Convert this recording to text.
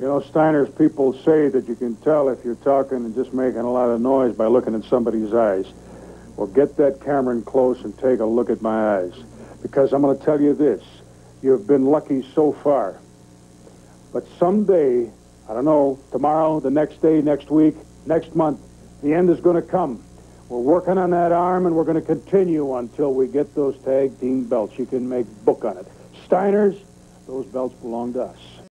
You know, Steiner's people say that you can tell if you're talking and just making a lot of noise by looking in somebody's eyes. Well, get that camera in close and take a look at my eyes. Because I'm going to tell you this. You've been lucky so far. But someday, I don't know, tomorrow, the next day, next week, next month, the end is going to come. We're working on that arm, and we're going to continue until we get those tag team belts. You can make book on it. Steiner's, those belts belong to us.